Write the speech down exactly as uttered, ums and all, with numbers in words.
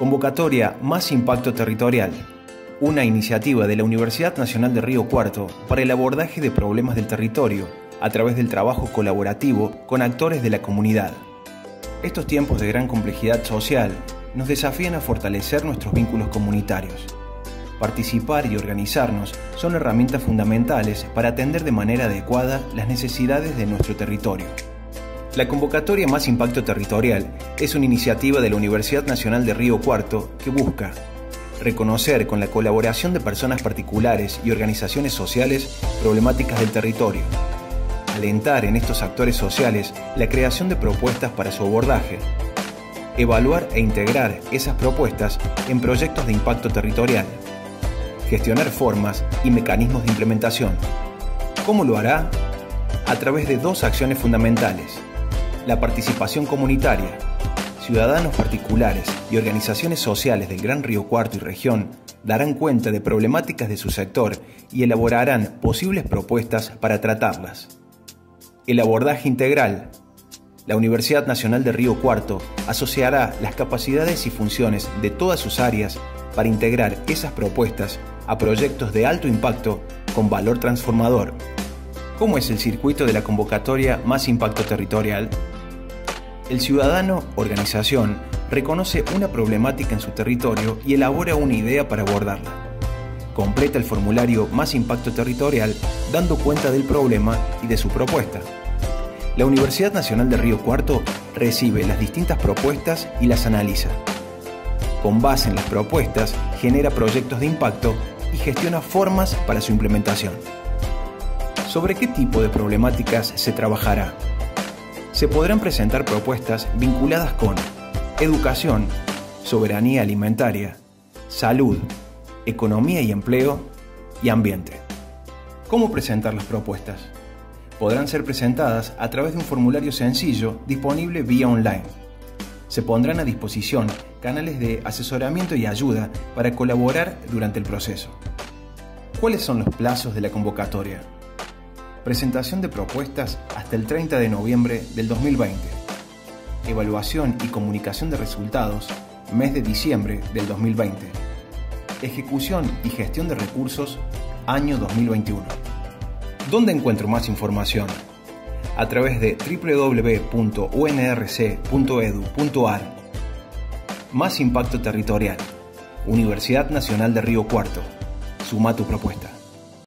Convocatoria Más Impacto Territorial, una iniciativa de la Universidad Nacional de Río Cuarto para el abordaje de problemas del territorio a través del trabajo colaborativo con actores de la comunidad. Estos tiempos de gran complejidad social nos desafían a fortalecer nuestros vínculos comunitarios. Participar y organizarnos son herramientas fundamentales para atender de manera adecuada las necesidades de nuestro territorio. La convocatoria Más Impacto Territorial es una iniciativa de la Universidad Nacional de Río Cuarto que busca reconocer con la colaboración de personas particulares y organizaciones sociales problemáticas del territorio, alentar en estos actores sociales la creación de propuestas para su abordaje, evaluar e integrar esas propuestas en proyectos de impacto territorial, gestionar formas y mecanismos de implementación. ¿Cómo lo hará? A través de dos acciones fundamentales: la participación comunitaria. Ciudadanos particulares y organizaciones sociales del Gran Río Cuarto y región darán cuenta de problemáticas de su sector y elaborarán posibles propuestas para tratarlas. El abordaje integral. La Universidad Nacional de Río Cuarto asociará las capacidades y funciones de todas sus áreas para integrar esas propuestas a proyectos de alto impacto con valor transformador. ¿Cómo es el circuito de la convocatoria Más Impacto Territorial? El ciudadano, organización, reconoce una problemática en su territorio y elabora una idea para abordarla. Completa el formulario Más Impacto Territorial dando cuenta del problema y de su propuesta. La Universidad Nacional de Río Cuarto recibe las distintas propuestas y las analiza. Con base en las propuestas, genera proyectos de impacto y gestiona formas para su implementación. ¿Sobre qué tipo de problemáticas se trabajará? Se podrán presentar propuestas vinculadas con educación, soberanía alimentaria, salud, economía y empleo y ambiente. ¿Cómo presentar las propuestas? Podrán ser presentadas a través de un formulario sencillo disponible vía online. Se pondrán a disposición canales de asesoramiento y ayuda para colaborar durante el proceso. ¿Cuáles son los plazos de la convocatoria? Presentación de propuestas hasta el treinta de noviembre del dos mil veinte. Evaluación y comunicación de resultados, mes de diciembre del dos mil veinte. Ejecución y gestión de recursos, año dos mil veintiuno. ¿Dónde encuentro más información? A través de w w w punto u n r c punto e d u punto a r. Más Impacto Territorial. Universidad Nacional de Río Cuarto. Suma tu propuesta.